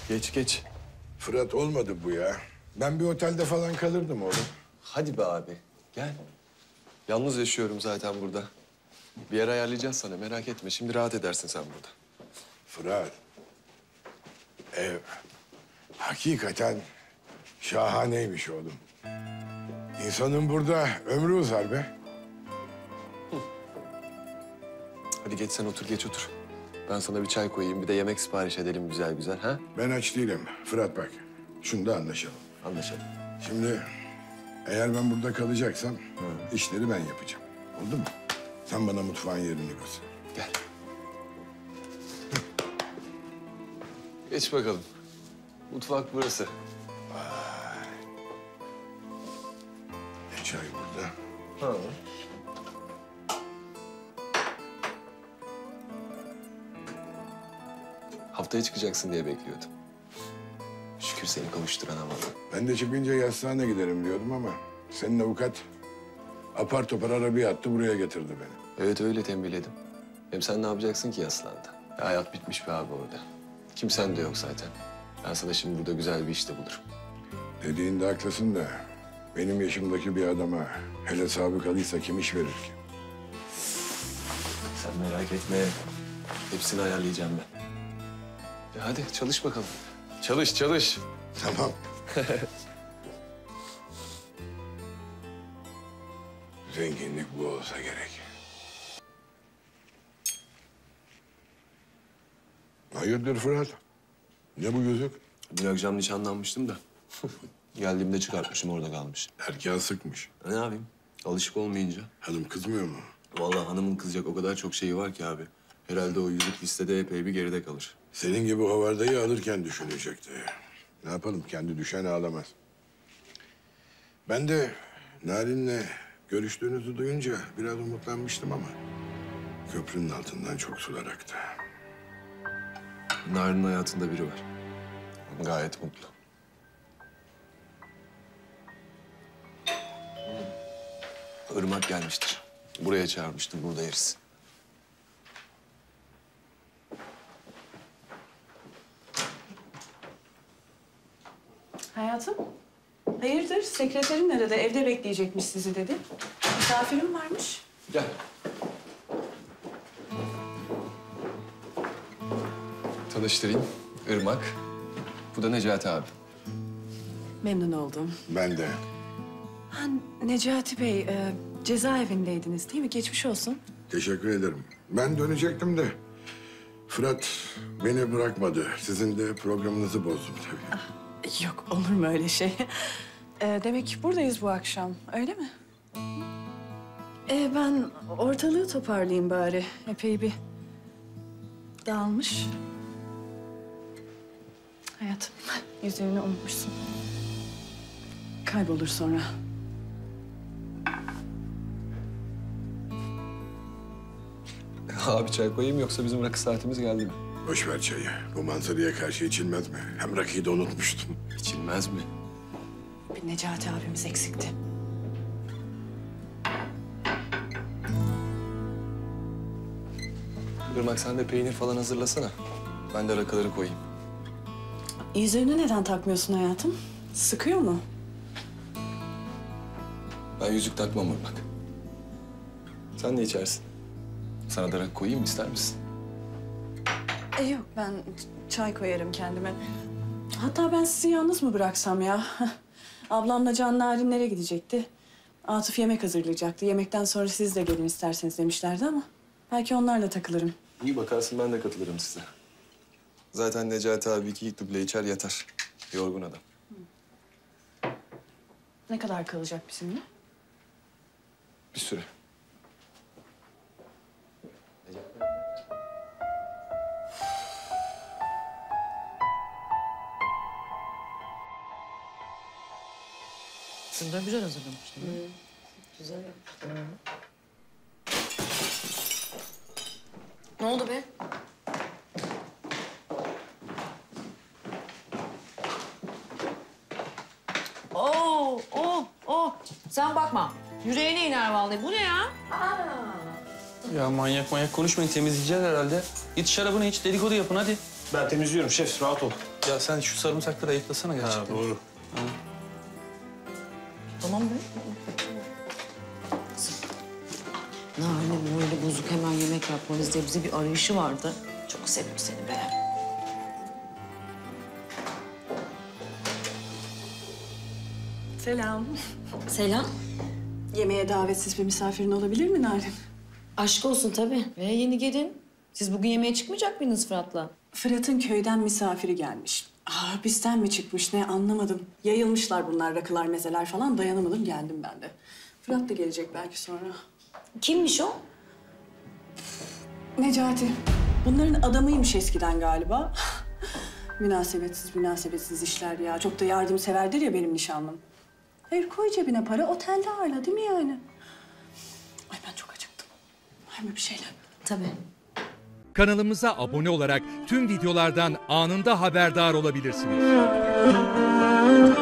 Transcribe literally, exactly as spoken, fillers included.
Geç geç. Fırat olmadı bu ya. Ben bir otelde falan kalırdım oğlum. Hadi be abi. Gel. Yalnız yaşıyorum zaten burada. Bir yer ayarlayacağız sana merak etme. Şimdi rahat edersin sen burada. Fırat. Ev hakikaten şahaneymiş oğlum. İnsanın burada ömrü uzar be. Hadi geç sen otur geç otur. Ben sana bir çay koyayım bir de yemek sipariş edelim güzel güzel ha? Ben aç değilim. Fırat bak, şunda anlaşalım. Anlaşalım. Şimdi eğer ben burada kalacaksam işleri ben yapacağım. Oldu mu? Sen bana mutfağın yerini göster. Gel. Geç bakalım. Mutfak burası. Ne çay burada? Ha. Haftaya çıkacaksın diye bekliyordum. Şükür seni kavuşturan havalı. Ben de çıkınca yastığına giderim diyordum ama senin avukat apar topar arabaya attı buraya getirdi beni. Evet öyle tembihledim. Hem sen ne yapacaksın ki Yaslan'da? Ya, hayat bitmiş be abi orada. Kimsen de yok zaten. Ben sana şimdi burada güzel bir işte bulurum. Dediğinde haklısın da benim yaşımdaki bir adama hele sabıkalıysa kim iş verir ki? Sen merak etme. Hepsini ayarlayacağım ben. Ya hadi çalış bakalım. Çalış çalış. Tamam. Zenginlik bu olsa gerek. Hayırdır Fırat? Ne bu yüzük? Dün akşam nişanlanmıştım da. Geldiğimde çıkartmışım orada kalmış. Erken sıkmış. Ne yapayım? Alışık olmayınca. Hanım kızmıyor mu? Vallahi hanımın kızacak o kadar çok şeyi var ki abi. Herhalde o yüzük listede epey bir geride kalır. Senin gibi hovardayı alırken düşünecekti. Ne yapalım, kendi düşen ağlamaz. Ben de Narin'le görüştüğünüzü duyunca biraz umutlanmıştım ama... köprünün altından çok sular aktı. Narin'in hayatında biri var. Gayet mutlu. Irmak gelmiştir. Buraya çağırmıştım, burada yeriz. Hayatım, hayırdır? Sekreterin nerede? Evde bekleyecekmiş sizi dedi. Misafirim varmış. Gel. Tanıştırayım. Irmak. Bu da Necati abi. Memnun oldum. Ben de. Ha, Necati Bey, e, cezaevindeydiniz değil mi? Geçmiş olsun. Teşekkür ederim. Ben dönecektim de... Fırat beni bırakmadı. Sizin de programınızı bozdum tabii. Ah, yok, olur mu öyle şey? E, demek buradayız bu akşam, öyle mi? E, ben ortalığı toparlayayım bari. Epey bir dağılmış. Hayatım, yüzüğünü unutmuşsun. Kaybolur sonra. Abi çay koyayım yoksa bizim rakı saatimiz geldi mi? Boş ver çayı. Bu manzaraya karşı içilmez mi? Hem rakıyı da unutmuştum. İçilmez mi? Bir Necati abimiz eksikti. Irmak sen de peynir falan hazırlasana. Ben de rakıları koyayım. Yüzüğünü neden takmıyorsun hayatım? Sıkıyor mu? Ben yüzük takmam Irmak. Sen ne içersin? Sana da rakı koyayım mı ister misin? E yok, ben çay koyarım kendime. Hatta ben sizi yalnız mı bıraksam ya? Ablamla Can Narinlere gidecekti. Atıf yemek hazırlayacaktı. Yemekten sonra siz de gelin isterseniz demişlerdi ama... belki onlarla takılırım. İyi bakarsın ben de katılırım size. Zaten Necati abi iki duble içer yatar. Yorgun adam. Ne kadar kalacak bizimle? Bir süre. Şunu da güzel hazırlamıştın. Hı. Güzel yaptın. Ne oldu be? Oo, oh, oh. Sen bakma. Yüreğine iner vallahi. Bu ne ya? Ya manyak manyak konuşmayın, temizleyeceğiz herhalde. Git şarabını iç, dedikodu yapın hadi. Ben temizliyorum şef, rahat ol. Ya sen şu sarımsakları ayıklasana gerçekten. Ha, doğru. Tamam mı? Kızım. Narin'e böyle bozuk hemen yemek yapmanız diye bize bir arayışı vardı. Çok seviyor seni be. Selam. Selam. Yemeğe davetsiz bir misafirin olabilir mi Narin? Aşk olsun tabii. Ve yeni gelin. Siz bugün yemeğe çıkmayacak mıydınız Fırat'la? Fırat'ın köyden misafiri gelmiş. Aa, bizden mi çıkmış ne anlamadım. Yayılmışlar bunlar rakılar mezeler falan dayanamadım geldim ben de. Fırat da gelecek belki sonra. Kimmiş o? Necati. Bunların adamıymış eskiden galiba. Münasebetsiz münasebetsiz işler ya. Çok da yardımseverdir ya benim nişanlım. Hayır koy cebine para otelde ağırla değil mi yani? Ay ben çok acıktım. Var mı bir şeyler? Tabii. Kanalımıza abone olarak tüm videolardan anında haberdar olabilirsiniz.